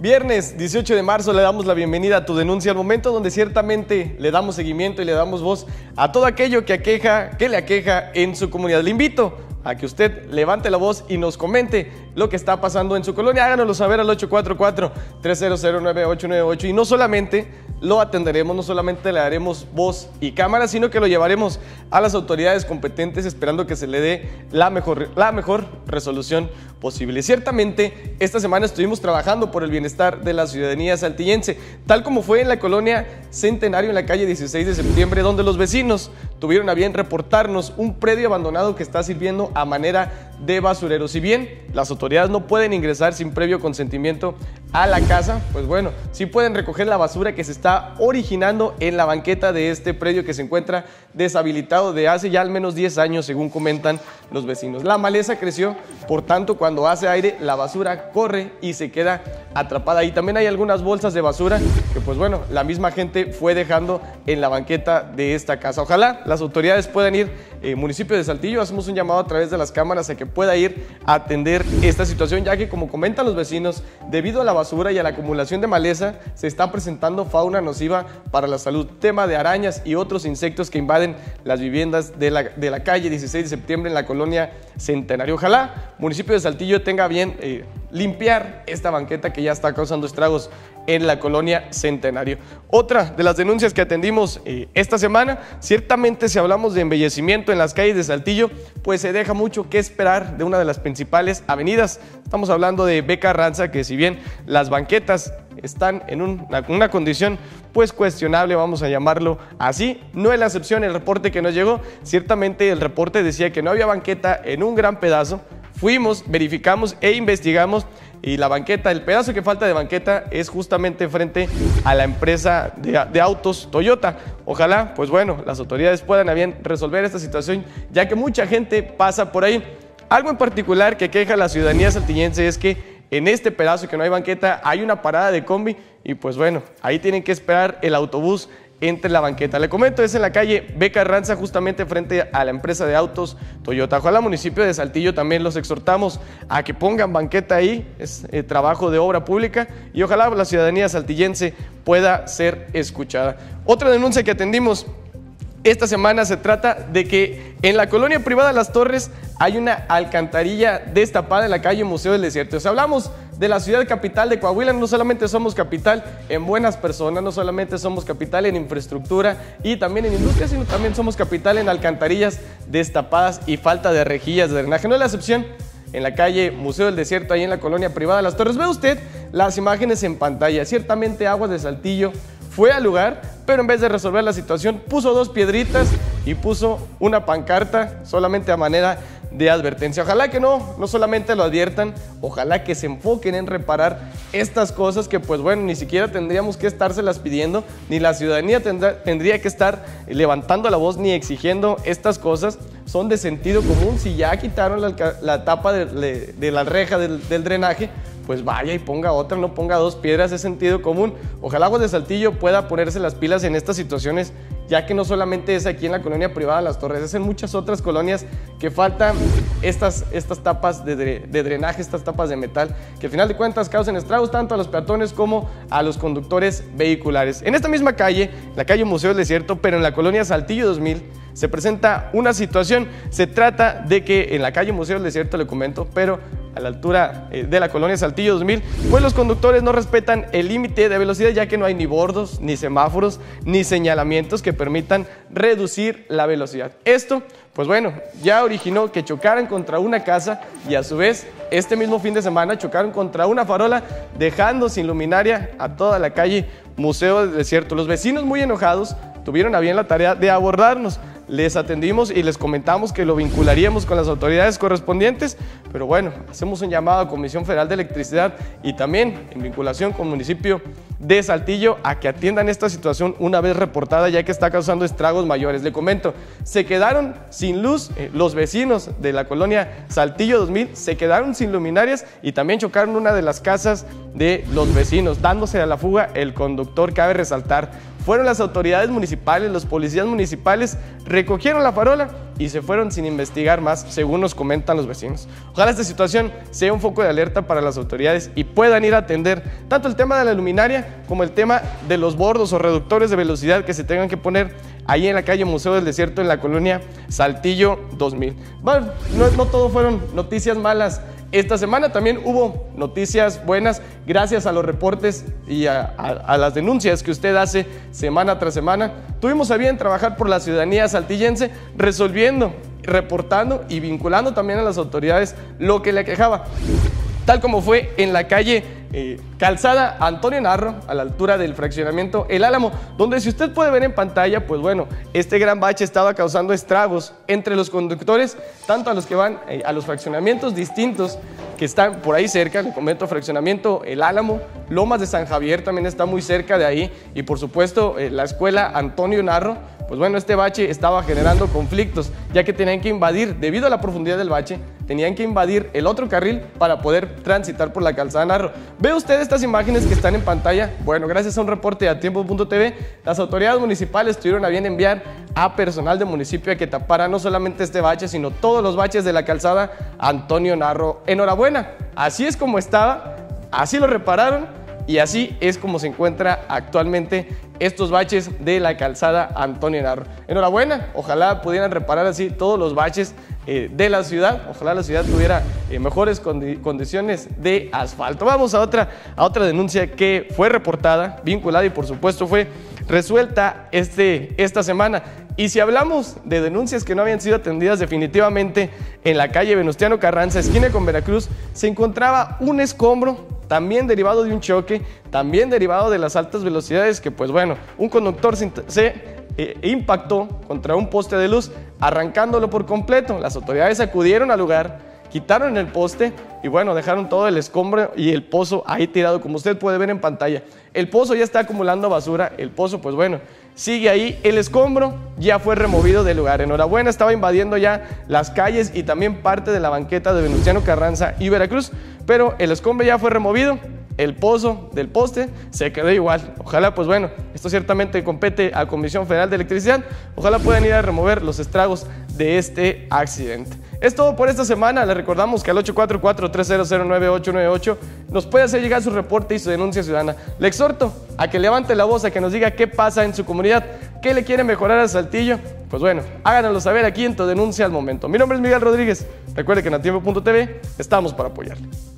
Viernes 18 de marzo le damos la bienvenida a Tu Denuncia, al momento donde ciertamente le damos seguimiento y le damos voz a todo aquello que le aqueja en su comunidad. Le invito a que usted levante la voz y nos comente lo que está pasando en su colonia. Háganoslo saber al 844-300-9898 y no solamente lo atenderemos, no solamente le daremos voz y cámara, sino que lo llevaremos a las autoridades competentes esperando que se le dé la mejor resolución posible. Ciertamente, esta semana estuvimos trabajando por el bienestar de la ciudadanía saltillense, tal como fue en la colonia Centenario, en la calle 16 de septiembre, donde los vecinos tuvieron a bien reportarnos un predio abandonado que está sirviendo a manera de basurero. Si bien las autoridades no pueden ingresar sin previo consentimiento a la casa, pues bueno, sí pueden recoger la basura que se está originando en la banqueta de este predio que se encuentra deshabilitado de hace ya al menos 10 años, según comentan los vecinos. La maleza creció, por tanto, cuando hace aire, la basura corre y se queda atrapada. Y también hay algunas bolsas de basura que, pues bueno, la misma gente fue dejando en la banqueta de esta casa. Ojalá las autoridades puedan ir, municipio de Saltillo, hacemos un llamado a través de las cámaras a que pueda ir a atender esta situación, ya que, como comentan los vecinos, debido a la basura y a la acumulación de maleza, se está presentando fauna nociva para la salud, tema de arañas y otros insectos que invaden las viviendas de la calle 16 de septiembre en la colonia Centenario. Ojalá municipio de Saltillo tenga bien limpiar esta banqueta que ya está causando estragos en la colonia Centenario. Otra de las denuncias que atendimos esta semana, ciertamente si hablamos de embellecimiento en las calles de Saltillo, pues se deja mucho que esperar de una de las principales avenidas. Estamos hablando de B. Carranza, que si bien las banquetas están en una condición pues cuestionable, vamos a llamarlo así, no es la excepción el reporte que nos llegó. Ciertamente el reporte decía que no había banqueta en un gran pedazo. Fuimos, verificamos e investigamos y la banqueta, el pedazo que falta de banqueta es justamente frente a la empresa de autos Toyota. Ojalá, pues bueno, las autoridades puedan a bien resolver esta situación, ya que mucha gente pasa por ahí. Algo en particular que queja a la ciudadanía saltillense es que en este pedazo que no hay banqueta hay una parada de combi y pues bueno, ahí tienen que esperar el autobús entre la banqueta. Le comento, es en la calle B. Carranza, justamente frente a la empresa de autos Toyota. Ojalá municipio de Saltillo también los exhortamos a que pongan banqueta ahí, es trabajo de obra pública y ojalá la ciudadanía saltillense pueda ser escuchada. Otra denuncia que atendimos esta semana se trata de que en la colonia privada Las Torres hay una alcantarilla destapada en la calle Museo del Desierto. Si hablamos de la ciudad capital de Coahuila, no solamente somos capital en buenas personas, no solamente somos capital en infraestructura y también en industria, sino también somos capital en alcantarillas destapadas y falta de rejillas de drenaje. No es la excepción en la calle Museo del Desierto, ahí en la colonia privada Las Torres. Ve usted las imágenes en pantalla. Ciertamente Aguas de Saltillo fue al lugar, pero en vez de resolver la situación, puso 2 piedritas y puso una pancarta solamente a manera de advertencia. Ojalá que no solamente lo adviertan, ojalá que se enfoquen en reparar estas cosas que, pues bueno, ni siquiera tendríamos que estárselas pidiendo, ni la ciudadanía tendría que estar levantando la voz ni exigiendo estas cosas. Son de sentido común. Si ya quitaron la tapa de la reja del drenaje, pues vaya y ponga otra, no ponga 2 piedras, es sentido común. Ojalá Aguas de Saltillo pueda ponerse las pilas en estas situaciones, ya que no solamente es aquí en la colonia privada Las Torres, es en muchas otras colonias que faltan estas tapas de drenaje, estas tapas de metal, que al final de cuentas causan estragos tanto a los peatones como a los conductores vehiculares. En esta misma calle, la calle Museo del Desierto, pero en la colonia Saltillo 2000, se presenta una situación. Se trata de que en la calle Museo del Desierto, le comento, pero a la altura de la colonia Saltillo 2000, pues los conductores no respetan el límite de velocidad, ya que no hay ni bordos, ni semáforos, ni señalamientos que permitan reducir la velocidad. Esto, pues bueno, ya originó que chocaran contra una casa y a su vez, este mismo fin de semana chocaron contra una farola, dejando sin luminaria a toda la calle Museo del Desierto. Los vecinos, muy enojados, tuvieron a bien la tarea de abordarnos. Les atendimos y les comentamos que lo vincularíamos con las autoridades correspondientes, pero bueno, hacemos un llamado a Comisión Federal de Electricidad y también en vinculación con el municipio de Saltillo a que atiendan esta situación una vez reportada, ya que está causando estragos mayores. Le comento, se quedaron sin luz los vecinos de la colonia Saltillo 2000, se quedaron sin luminarias y también chocaron una de las casas de los vecinos, dándose a la fuga el conductor. Cabe resaltar, fueron las autoridades municipales, los policías municipales, recogieron la farola y se fueron sin investigar más, según nos comentan los vecinos. Ojalá esta situación sea un foco de alerta para las autoridades y puedan ir a atender tanto el tema de la luminaria como el tema de los bordos o reductores de velocidad que se tengan que poner ahí en la calle Museo del Desierto, en la colonia Saltillo 2000. Bueno, no todo fueron noticias malas. Esta semana también hubo noticias buenas gracias a los reportes y a las denuncias que usted hace semana tras semana. Tuvimos a bien trabajar por la ciudadanía saltillense, resolviendo, reportando y vinculando también a las autoridades lo que le aquejaba, tal como fue en la calle Calzada Antonio Narro, a la altura del fraccionamiento El Álamo, donde, si usted puede ver en pantalla, pues bueno, este gran bache estaba causando estragos entre los conductores, tanto a los que van a los fraccionamientos distintos que están por ahí cerca. Le comento, fraccionamiento El Álamo, Lomas de San Javier también está muy cerca de ahí, y por supuesto la escuela Antonio Narro. Pues bueno, este bache estaba generando conflictos, ya que tenían que invadir, debido a la profundidad del bache, tenían que invadir el otro carril para poder transitar por la calzada Narro. ¿Ve usted estas imágenes que están en pantalla? Bueno, gracias a un reporte de atiempo.tv, las autoridades municipales tuvieron a bien enviar a personal del municipio a que tapara no solamente este bache, sino todos los baches de la calzada Antonio Narro. Enhorabuena, así es como estaba, así lo repararon, y así es como se encuentra actualmente estos baches de la calzada Antonio Narro. Enhorabuena, ojalá pudieran reparar así todos los baches de la ciudad, ojalá la ciudad tuviera mejores condiciones de asfalto. Vamos a otra denuncia que fue reportada, vinculada y por supuesto fue resuelta esta semana. Y si hablamos de denuncias que no habían sido atendidas, definitivamente en la calle Venustiano Carranza, esquina con Veracruz, se encontraba un escombro, también derivado de un choque, también derivado de las altas velocidades, que pues bueno, un conductor se impactó contra un poste de luz, arrancándolo por completo. Las autoridades acudieron al lugar, quitaron el poste y bueno, dejaron todo el escombro y el pozo ahí tirado, como usted puede ver en pantalla. El pozo ya está acumulando basura, el pozo pues bueno, sigue ahí, el escombro ya fue removido del lugar. Enhorabuena, estaba invadiendo ya las calles y también parte de la banqueta de Venustiano Carranza y Veracruz, pero el escombro ya fue removido, el pozo del poste se quedó igual. Ojalá, pues bueno, esto ciertamente compete a Comisión Federal de Electricidad, ojalá puedan ir a remover los estragos de este accidente. Es todo por esta semana. Les recordamos que al 844-300-9898 nos puede hacer llegar su reporte y su denuncia ciudadana. Le exhorto a que levante la voz, a que nos diga qué pasa en su comunidad, qué le quiere mejorar a Saltillo. Pues bueno, háganoslo saber aquí en Tu Denuncia al Momento. Mi nombre es Miguel Rodríguez. Recuerde que en atiempo.tv estamos para apoyarle.